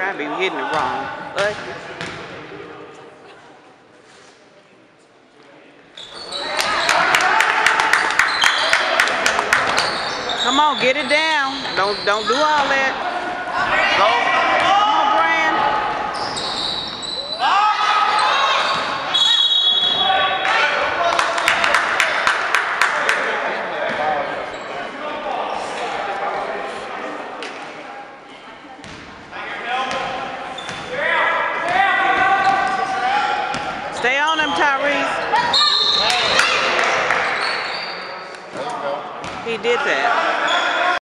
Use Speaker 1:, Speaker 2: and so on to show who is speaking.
Speaker 1: I be hitting it wrong. Come on, get it down. Don't do all that. Go. Come on, Brand. Stay on him, Tyrese. He did that.